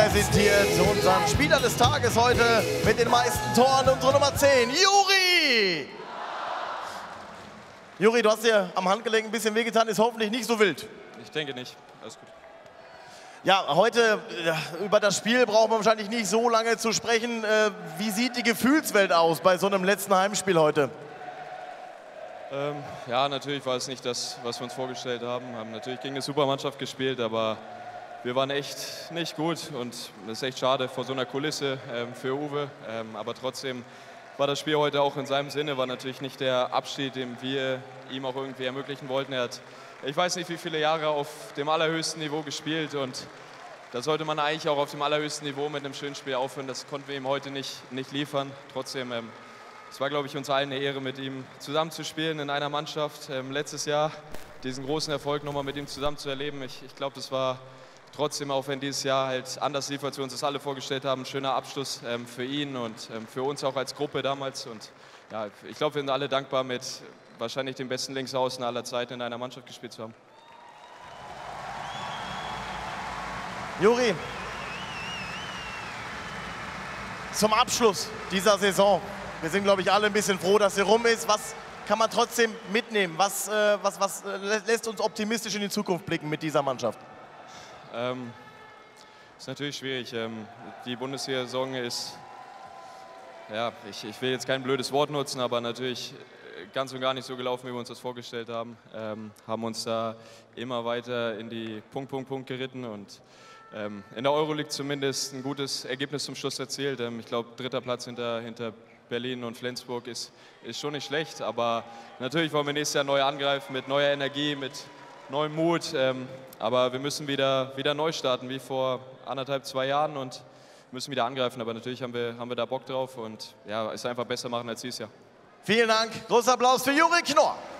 präsentiert unseren Spieler des Tages heute mit den meisten Toren, unsere Nummer 10, Juri! Juri, du hast dir am Handgelenk ein bisschen wehgetan, ist hoffentlich nicht so wild. Ich denke nicht. Alles gut. Ja, heute über das Spiel braucht man wahrscheinlich nicht so lange zu sprechen. Wie sieht die Gefühlswelt aus bei so einem letzten Heimspiel heute? Ja, natürlich war es nicht das, was wir uns vorgestellt haben. Wir haben natürlich gegen eine Supermannschaft gespielt, aber wir waren echt nicht gut und es ist echt schade vor so einer Kulisse für Uwe. Aber trotzdem war das Spiel heute auch in seinem Sinne, war natürlich nicht der Abschied, den wir ihm auch irgendwie ermöglichen wollten. Er hat, ich weiß nicht, wie viele Jahre auf dem allerhöchsten Niveau gespielt und da sollte man eigentlich auch auf dem allerhöchsten Niveau mit einem schönen Spiel aufhören. Das konnten wir ihm heute nicht liefern. Trotzdem, es war, glaube ich, uns allen eine Ehre, mit ihm zusammen zu spielen in einer Mannschaft. Letztes Jahr diesen großen Erfolg nochmal mit ihm zusammen zu erleben. Ich glaube, das war trotzdem, auch wenn dieses Jahr halt anders lief, als wir uns das alle vorgestellt haben, ein schöner Abschluss für ihn und für uns auch als Gruppe damals. Und ja, ich glaube, wir sind alle dankbar, mit wahrscheinlich dem besten Linksaußen aller Zeiten in einer Mannschaft gespielt zu haben. Juri, zum Abschluss dieser Saison, wir sind, glaube ich, alle ein bisschen froh, dass sie rum ist. Was kann man trotzdem mitnehmen? Was lässt uns optimistisch in die Zukunft blicken mit dieser Mannschaft? Ist natürlich schwierig. Die Bundesliga-Saison ist, ja, ich will jetzt kein blödes Wort nutzen, aber natürlich ganz und gar nicht so gelaufen, wie wir uns das vorgestellt haben. Haben uns da immer weiter in die Punkt geritten und in der Euroleague zumindest ein gutes Ergebnis zum Schluss erzielt. Ich glaube, 3. Platz hinter Berlin und Flensburg ist schon nicht schlecht, aber natürlich wollen wir nächstes Jahr neu angreifen mit neuer Energie, mit neuem Mut, aber wir müssen wieder neu starten, wie vor 1,5, 2 Jahren und müssen wieder angreifen, aber natürlich haben wir da Bock drauf und ja, es einfach besser machen als dieses Jahr. Vielen Dank, großer Applaus für Juri Knorr.